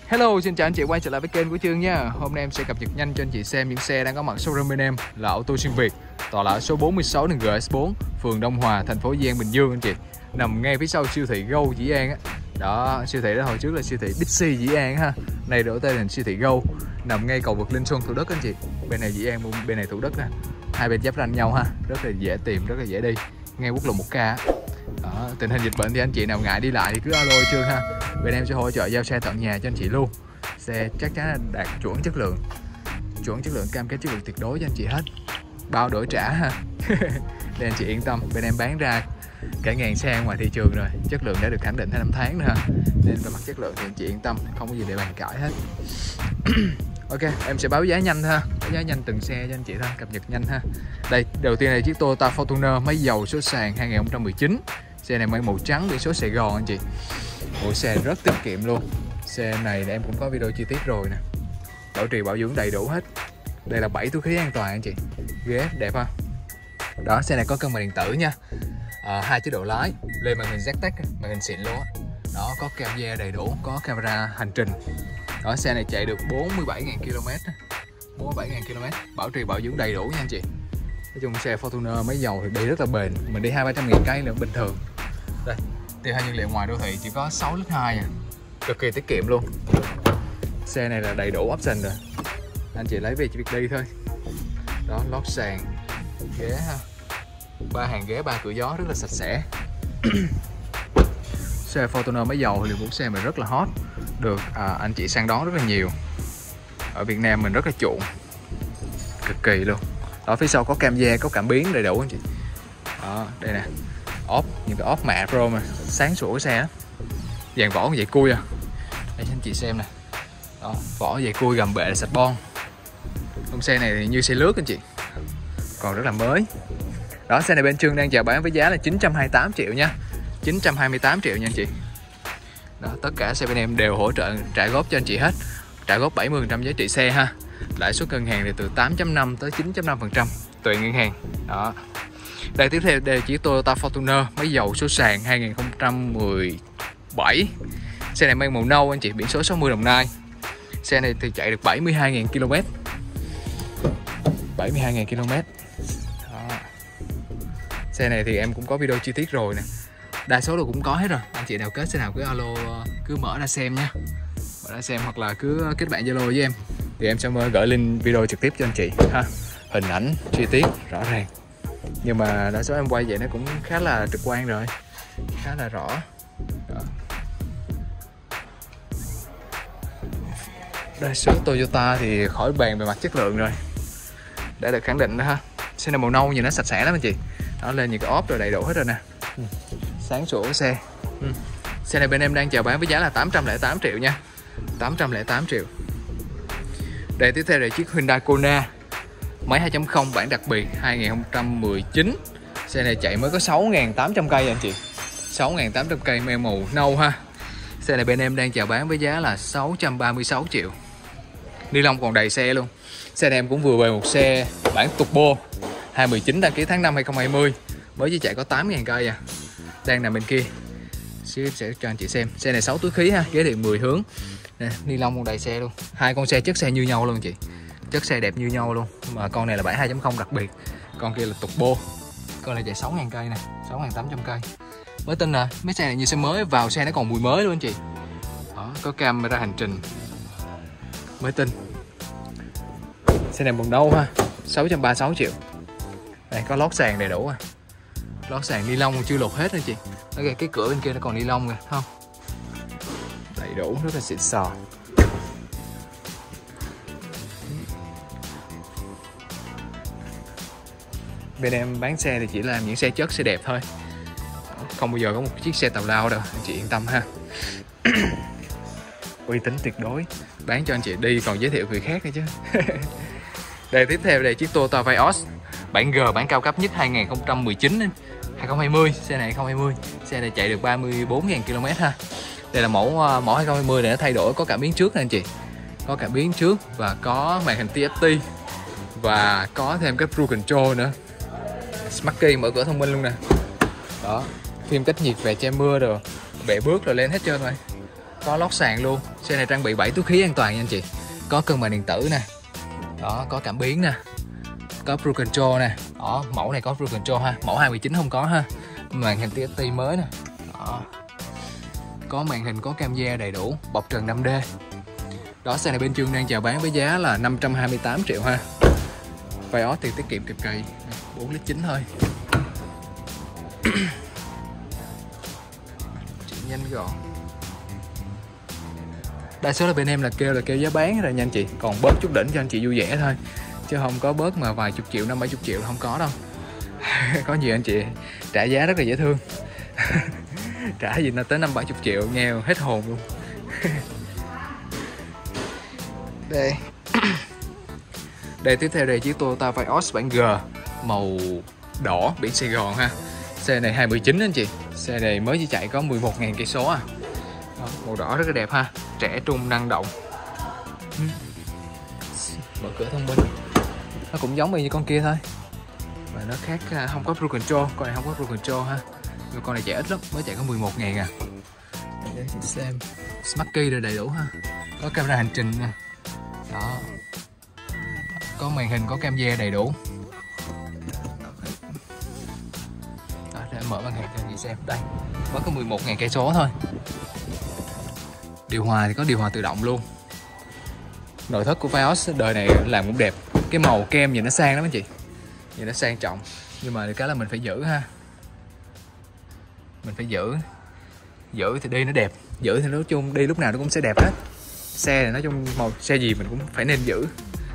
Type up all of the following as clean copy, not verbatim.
Hello, xin chào anh chị quay trở lại với kênh của Chương nha. Hôm nay em sẽ cập nhật nhanh cho anh chị xem những xe đang có mặt showroom bên em là Ô tô Xuyên Việt, tọa lạc số 46 đường GS4, phường Đông Hòa, thành phố Dĩ An, Bình Dương anh chị. Nằm ngay phía sau siêu thị Go Dĩ An á. Đó, siêu thị đó hồi trước là siêu thị Bixi Dĩ An ha. Này đổi tên thành siêu thị Go, nằm ngay cầu vượt Linh Xuân, Thủ Đức anh chị. Bên này Dĩ An, bên này Thủ Đức nè. Hai bên giáp ranh nhau ha, rất là dễ tìm, rất là dễ đi. Ngay quốc lộ 1K. Đó, tình hình dịch bệnh thì anh chị nào ngại đi lại thì cứ alo Chương ha. Bên em sẽ hỗ trợ giao xe tận nhà cho anh chị luôn. Xe chắc chắn là đạt chuẩn chất lượng, cam kết chất lượng tuyệt đối cho anh chị hết, bao đổi trả ha. Để anh chị yên tâm, bên em bán ra cả ngàn xe ngoài thị trường rồi, chất lượng đã được khẳng định 5 tháng nữa ha. Nên về mặt chất lượng thì anh chị yên tâm, không có gì để bàn cãi hết. Ok, em sẽ báo giá nhanh ha, báo giá nhanh từng xe cho anh chị thôi, cập nhật nhanh ha. Đây, đầu tiên là chiếc Toyota Fortuner máy dầu số sàn 2019. Xe này mang màu trắng, biển số Sài Gòn anh chị. Bộ xe rất tiết kiệm luôn. Xe này em cũng có video chi tiết rồi nè. Bảo trì bảo dưỡng đầy đủ hết. Đây là 7 túi khí an toàn anh chị. Ghế đẹp ha. Đó, xe này có cân bằng điện tử nha. 2 chế độ lái, lên màn hình ZTEC, màn hình xịn luôn á. Đó, có camera đầy đủ, có camera hành trình. Đó, xe này chạy được 47.000 km. 47.000 km, bảo trì bảo dưỡng đầy đủ nha anh chị. Nói chung xe Fortuner máy dầu thì đi rất là bền, mình đi 200-300.000 cây là bình thường. Đây, tiêu hao nhiên liệu ngoài đô thị chỉ có 6,2 lít à. Cực kỳ tiết kiệm luôn. Xe này là đầy đủ option rồi, anh chị lấy về chỉ việc đi thôi. Đó, lót sàn, ghế ha, 3 hàng ghế 3 cửa gió rất là sạch sẽ. Xe Fortuner máy dầu thì mẫu xe mình rất là hot, được anh chị săn đón rất là nhiều. Ở Việt Nam mình rất là chuộng, cực kỳ luôn. Ở phía sau có cam da, có cảm biến đầy đủ anh chị. Đó, đây nè, ốp, những cái ốp mạ pro mà sáng sủa cái xe á. Dàn vỏ như vậy cui à. Đây cho anh chị xem nè. Đó, vỏ vậy cui, gầm bệ là sạch bon. Con xe này thì như xe lướt anh chị, còn rất là mới. Đó, xe này bên Chương đang chào bán với giá là 928 triệu nha. 928 triệu nha anh chị. Đó, tất cả xe bên em đều hỗ trợ trả góp cho anh chị hết. Trả góp 70% giá trị xe ha. Lãi suất ngân hàng thì từ 8.5 tới 9.5% tùy ngân hàng. Đó. Đây, tiếp theo đây là chiếc Toyota Fortuner máy dầu số sàn 2017. Xe này mang màu nâu anh chị, biển số 60 Đồng Nai. Xe này thì chạy được 72.000 km. 72.000 km. Đó. Xe này thì em cũng có video chi tiết rồi nè. Đa số đều cũng có hết rồi. Anh chị nào kết xe nào cứ alo, cứ mở ra xem nha. Mở ra xem hoặc là cứ kết bạn Zalo với em. Thì em sẽ gửi link video trực tiếp cho anh chị ha. Hình ảnh chi tiết rõ ràng. Nhưng mà đa số em quay vậy nó cũng khá là trực quan rồi, khá là rõ. Đó. Đây, số Toyota thì khỏi bàn về mặt chất lượng rồi, đã được khẳng định đó ha. Xe này màu nâu nhìn nó sạch sẽ lắm anh chị. Đó, lên những cái ốp rồi đầy đủ hết rồi nè. Sáng sủa xe. Xe này bên em đang chào bán với giá là 808 triệu nha. 808 triệu. Đây, tiếp theo là chiếc Hyundai Kona máy 2.0 bản đặc biệt 2019. Xe này chạy mới có 6.800 cây anh chị. 6.800 cây, màu nâu ha. Xe này bên em đang chào bán với giá là 636 triệu. Ni lông còn đầy xe luôn. Xe này em cũng vừa về một xe bản turbo 2019 đăng ký tháng 5 2020. Mới chỉ chạy có 8.000 cây à. Đang nằm bên kia. Sẽ cho anh chị xem. Xe này 6 túi khí ha, ghế điện 10 hướng. Nè, ni lông còn đầy xe luôn. Hai con xe chất xe như nhau luôn chị. Chất xe đẹp như nhau luôn. Mà con này là bản 2.0 đặc biệt. Con kia là turbo. Con này chạy 6.000 cây nè, 6.800 cây. Mới tin nè, mấy xe này như xe mới, vào xe nó còn mùi mới luôn anh chị. Đó, có camera hành trình. Mới tin. Xe này màu nâu ha, 636 triệu. Đây, có lót sàn đầy đủ à. Lót sàn ni lông chưa lột hết anh chị. Okay, cái cửa bên kia nó còn ni lông kìa, không? Đầy đủ, rất là xịn sò. Bên em bán xe thì chỉ làm những xe chất, xe đẹp thôi. Không bao giờ có một chiếc xe tào lao đâu, anh chị yên tâm ha. Uy tín tuyệt đối. Bán cho anh chị đi còn giới thiệu người khác nữa chứ. Đây, tiếp theo đây chiếc Toyota Vios bản G, bản cao cấp nhất 2019 2020. Xe này 2020. Xe này chạy được 34.000 km ha. Đây là mẫu 2020 này nó thay đổi, có cảm biến trước nè anh chị. Có cảm biến trước và có màn hình TFT và có thêm cái cruise control nữa. Smart key mở cửa thông minh luôn nè. Đó, phim cách nhiệt về che mưa rồi, bệ bước rồi lên hết trơn rồi. có lót sàn luôn. Xe này trang bị 7 túi khí an toàn nha anh chị. Có cân bằng điện tử nè, đó, có cảm biến nè, có cruise control nè. Đó, mẫu này có cruise control ha, mẫu 2019 không có ha. Màn hình TFT mới nè. Đó, có màn hình, có cam gia đầy đủ, bọc trần 5D. Đó, xe này bên Trương đang chào bán với giá là 528 triệu ha. Vios tiền tiết kiệm kịp kỳ, 4,9 lít thôi. Chị nhanh gọn. Đa số là bên em là kêu giá bán rồi nha anh chị, còn bớt chút đỉnh cho anh chị vui vẻ thôi, chứ không có bớt mà vài chục triệu, 50-70 triệu không có đâu. Có nhiều anh chị trả giá rất là dễ thương. Trả gì nó tới 50-70 triệu, nghe hết hồn luôn. Đây. Đây, tiếp theo đây chiếc Toyota Vios bản G màu đỏ, biển Sài Gòn ha. Xe này 2019 anh chị. Xe này mới chỉ chạy có 11.000 cây số à. Đó, màu đỏ rất là đẹp ha, trẻ trung năng động. Mở cửa thông minh. Nó cũng giống như con kia thôi. Và nó khác, không có cruise control, con này không có cruise control ha. Nhưng con này chạy ít lắm, mới chạy có 11.000 à. Để chị xem. Smart key rồi đầy đủ ha. Có camera hành trình nè. Đó. Có màn hình, có cam gia đầy đủ. Đó, để mở màn hình cho anh chị xem. Đây, mới có 11.000 cây số thôi. Điều hòa thì có điều hòa tự động luôn. Nội thất của Vios đời này làm cũng đẹp. Cái màu kem nhìn nó sang lắm anh chị, nhìn nó sang trọng. Nhưng mà cái là mình phải giữ ha. Mình phải giữ thì đi nó đẹp, giữ thì nói chung đi lúc nào nó cũng sẽ đẹp hết. Xe này nói chung màu xe gì mình cũng phải nên giữ.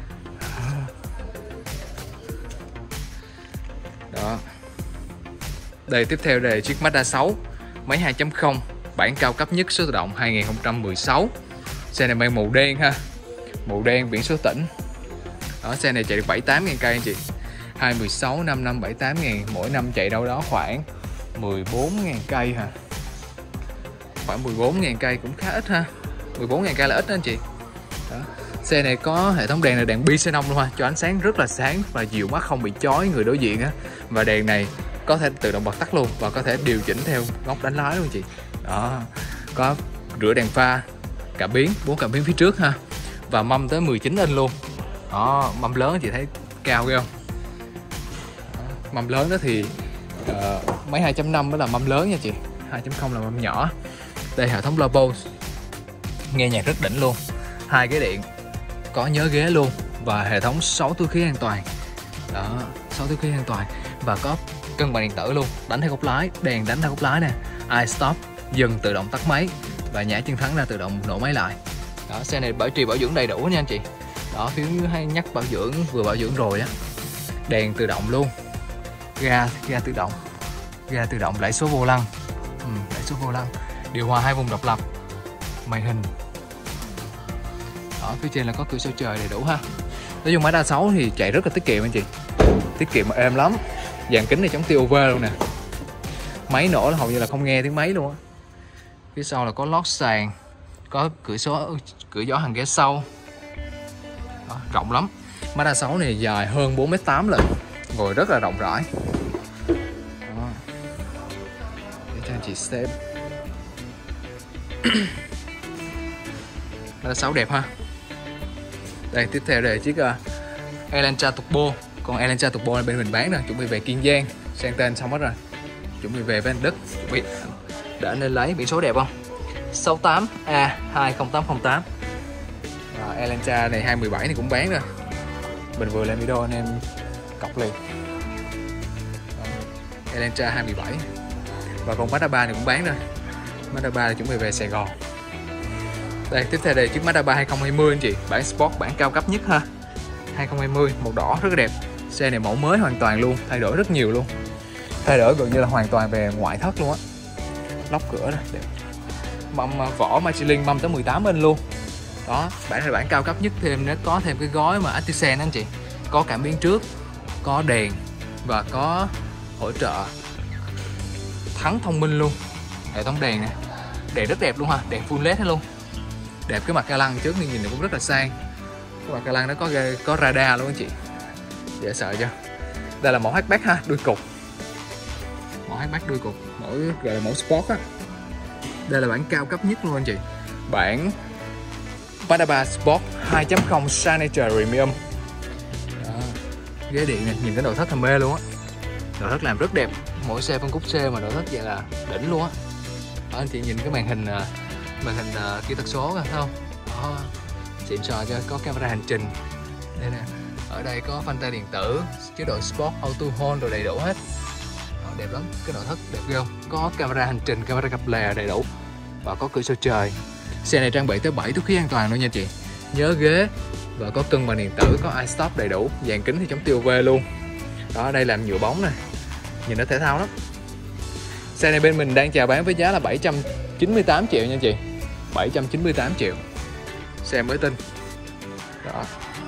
Đó. Đây, tiếp theo đây là chiếc Mazda 6 máy 2.0 bản cao cấp nhất, số tự động 2016. Xe này mang màu đen ha, màu đen, biển số tỉnh. Đó, xe này chạy được 78.000 cây anh chị. 2016 5 năm 78.000, mỗi năm chạy đâu đó khoảng 14.000 cây ha. Khoảng 14.000 cây cũng khá ít ha. 14.000 cây là ít đó anh chị. Đó. Xe này có hệ thống đèn là đèn bi xenon luôn ha, cho ánh sáng rất là sáng và dịu mắt, không bị chói người đối diện á. Và đèn này có thể tự động bật tắt luôn và có thể điều chỉnh theo góc đánh lái luôn anh chị. Đó. Có rửa đèn pha, cảm biến, 4 cảm biến phía trước ha. Và mâm tới 19 inch luôn. Đó, mâm lớn anh chị thấy cao ghê không? Đó. Mâm lớn đó thì máy 2.5 đó là mâm lớn nha chị, 2.0 là mâm nhỏ. Đây, hệ thống low Bose, nghe nhạc rất đỉnh luôn. 2 cái điện, có nhớ ghế luôn. Và hệ thống 6 túi khí an toàn. Đó, 6 túi khí an toàn. Và có cân bằng điện tử luôn, đánh theo góc lái, đèn đánh theo góc lái nè, iStop, dừng tự động tắt máy và nhả chân thắng ra tự động nổ máy lại. Đó, xe này bảo trì bảo dưỡng đầy đủ nha anh chị. Đó, phiếu hay nhắc bảo dưỡng, vừa bảo dưỡng rồi á. Đèn tự động luôn. Ga tự động, đẩy số vô lăng. Đẩy số vô lăng. Điều hòa 2 vùng độc lập. Màn hình. Đó, phía trên là có cửa sổ trời đầy đủ ha. Nói chung Mazda 6 thì chạy rất là tiết kiệm anh chị. Tiết kiệm mà êm lắm. Dàn kính này chống tia UV luôn nè. Máy nổ là hầu như là không nghe tiếng máy luôn á. Phía sau là có lót sàn, có cửa gió hàng ghế sau. Đó, rộng lắm. Mazda 6 này dài hơn 4m8 lận, ngồi rất là rộng rãi. Đó. Để cho anh chị xem. Mazda 6 đẹp ha. Đây, tiếp theo đây là chiếc Elantra Turbo. Còn Elantra Turbo là bên mình bán rồi, chuẩn bị về Kiên Giang, sang tên xong hết rồi, chuẩn bị về với anh Đức, chuẩn bị để anh lên lấy. Biển số đẹp không? 68A20808. Elantra này 2017 này cũng bán rồi, mình vừa làm video anh em cọc liền. Elantra 2017. Và còn Mazda 3 này cũng bán rồi. Mazda 3 là chuẩn bị về Sài Gòn. Đây, tiếp theo đây chiếc Mazda 3 2020 anh chị, bản Sport, bản cao cấp nhất ha. 2020, màu đỏ rất là đẹp. Xe này mẫu mới hoàn toàn luôn, thay đổi rất nhiều luôn. Thay đổi gần như là hoàn toàn về ngoại thất luôn á. Lóc cửa này đẹp. Mâm vỏ Michelin, mâm tới 18 inch luôn. Đó, bản này bản cao cấp nhất, thêm nó có thêm cái gói mà Actisense anh chị. Có cảm biến trước, có đèn và có hỗ trợ thắng thông minh luôn. Hệ thống đèn này, đèn rất đẹp luôn ha, đèn full LED hết luôn. Đẹp. Cái mặt ca lăng trước nhìn cũng rất là sang. Cái mặt ca lăng nó có radar luôn anh chị, dễ sợ chưa. Đây là mẫu hatchback ha, đuôi cục. Mẫu hatchback đuôi cục, gọi là mẫu sport á. Đây là bản cao cấp nhất luôn anh chị. bản Mazda 3 Sport 2.0 Signature Premium. Đó. Ghế điện này, nhìn cái nội thất thầm mê luôn á. Nội thất làm rất đẹp, mỗi xe phân khúc C mà nội thất vậy là đỉnh luôn á. Anh chị nhìn cái màn hình kỹ thuật số thấy không? Đó. Xịn sò cho, có camera hành trình. Đây nè, ở đây có phanh tay điện tử, chế độ Sport Auto Hold rồi đầy đủ hết. Đó, đẹp lắm, cái nội thất đẹp ghê không? Có camera hành trình, camera cặp lè đầy đủ và có cửa sổ trời. Xe này trang bị tới 7 túi khí an toàn luôn nha chị. Nhớ ghế và có cân bằng điện tử, có iStop đầy đủ, dàn kính thì chống tiêu UV luôn. Đó, ở đây làm nhựa bóng này, nhìn nó thể thao lắm. Xe này bên mình đang chào bán với giá là 798 triệu nha chị. 798 triệu. Xe mới tinh. Đó.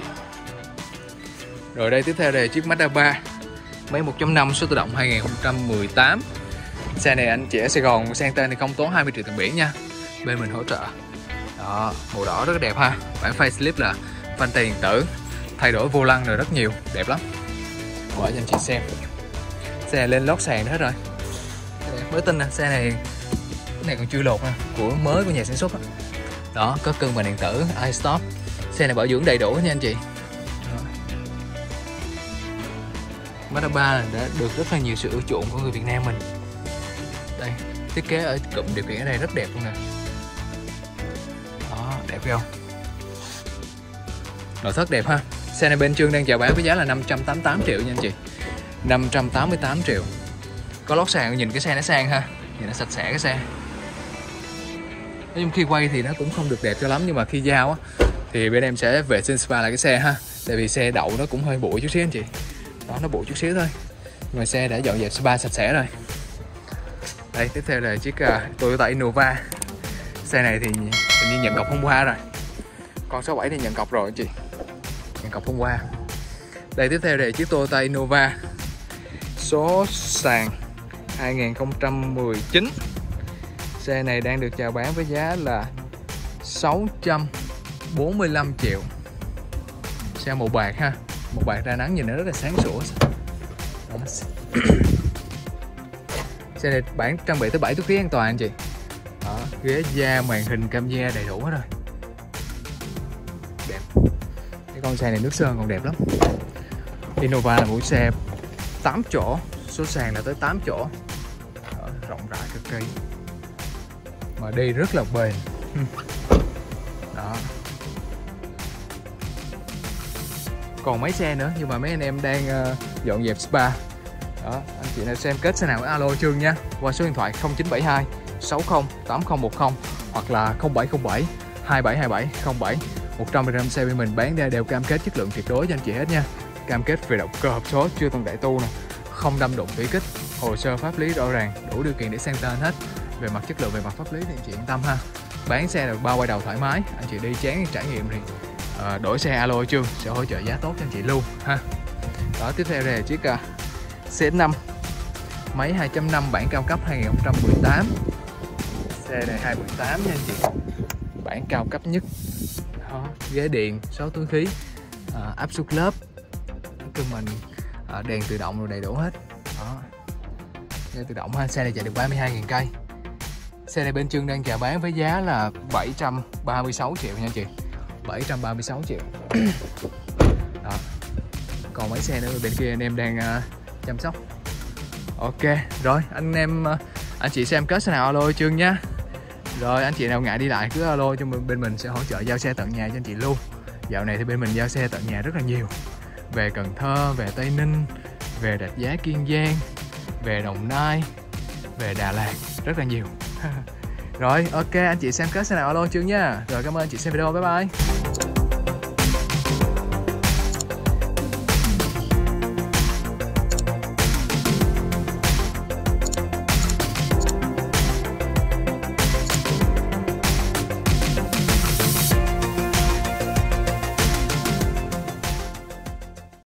Rồi đây tiếp theo đây là chiếc Mazda 3 máy 1.5 số tự động 2018. Xe này anh chị ở Sài Gòn sang tên thì không tốn 20 triệu tiền biển nha. Bên mình hỗ trợ. Đó, màu đỏ rất đẹp ha. Bản facelift là phanh tay điện tử, thay đổi vô lăng rồi rất nhiều, đẹp lắm. Mở cho anh chị xem. Xe này lên lót sàn hết rồi. Mới tinh nè, xe này cái này còn chưa lột nè, của mới của nhà sản xuất đó. Đó, có cân bằng điện tử, iStop. Xe này bảo dưỡng đầy đủ nha anh chị. Mazda 3 đã được rất là nhiều sự ưa chuộng của người Việt Nam mình. Đây, thiết kế ở cụm điều khiển ở đây rất đẹp luôn nè. Đó, đẹp không? Nội thất đẹp ha. Xe này bên Trương đang chào bán với giá là 588 triệu nha anh chị. 588 triệu. Có lót sàn, nhìn cái xe nó sang ha. Nhìn nó sạch sẽ cái xe. Nhưng khi quay thì nó cũng không được đẹp cho lắm, nhưng mà khi giao á thì bên em sẽ vệ sinh spa lại cái xe ha. Tại vì xe đậu nó cũng hơi bụi chút xíu anh chị. Đó, nó bụi chút xíu thôi. Nhưng mà xe đã dọn dẹp spa sạch sẽ rồi. Đây, tiếp theo là chiếc Toyota Innova. Xe này thì hình như nhận cọc hôm qua rồi. Con 67 thì nhận cọc rồi anh chị. Nhận cọc hôm qua. Đây, tiếp theo là chiếc Toyota Innova số sàn 2019. Xe này đang được chào bán với giá là 645 triệu. Xe màu bạc ha. Màu bạc ra nắng nhìn nó rất là sáng sủa. Xe này bản trang bị tới 7 túi khí an toàn anh chị. Đó, ghế da, màn hình, cam da đầy đủ hết rồi. Đẹp. Cái con xe này nước sơn còn đẹp lắm. Innova là một xe 8 chỗ, số sàn là tới 8 chỗ. Đó, rộng rãi cực kỳ. Mà đi rất là bền. Đó. Còn mấy xe nữa nhưng mà mấy anh em đang dọn dẹp spa. Đó, anh chị nào xem kết xe nào alo Trương nha, qua số điện thoại 0972 60 8010 hoặc là 0707 2727 07. 100% xe bên mình bán ra đều cam kết chất lượng tuyệt đối cho anh chị hết nha. Cam kết về động cơ hộp số chưa từng đại tu nè, không đâm đụng thủy kích, hồ sơ pháp lý rõ ràng, đủ điều kiện để sang tên hết. Về mặt chất lượng, về mặt pháp lý thì anh chị yên tâm ha. Bán xe được bao quay đầu thoải mái, anh chị đi chán trải nghiệm thì đổi xe alo Trương sẽ hỗ trợ giá tốt cho anh chị luôn ha. Đó, tiếp theo đây là chiếc CS5 máy 2.5 bản cao cấp 2018. Xe này 218 nha anh chị, bản cao cấp nhất. Đó, ghế điện, 6 túi khí, áp suất lớp, cân bằng, đèn tự động rồi đầy đủ hết. Đó, đèn tự động ha. Xe này chạy được 32.000 cây. Xe này bên Trương đang chào bán với giá là 736 triệu nha anh chị. 736 triệu. Đó. Còn mấy xe nữa bên kia anh em đang chăm sóc. Ok, rồi anh chị xem kết xe nào alo Trương nha. Rồi anh chị nào ngại đi lại cứ alo cho bên mình sẽ hỗ trợ giao xe tận nhà cho anh chị luôn. Dạo này thì bên mình giao xe tận nhà rất là nhiều. Về Cần Thơ, về Tây Ninh, về Rạch Giá Kiên Giang, về Đồng Nai, về Đà Lạt, rất là nhiều. Rồi ok, anh chị xem kết xe nào alo Trương nha. Rồi cảm ơn anh chị xem video, bye bye.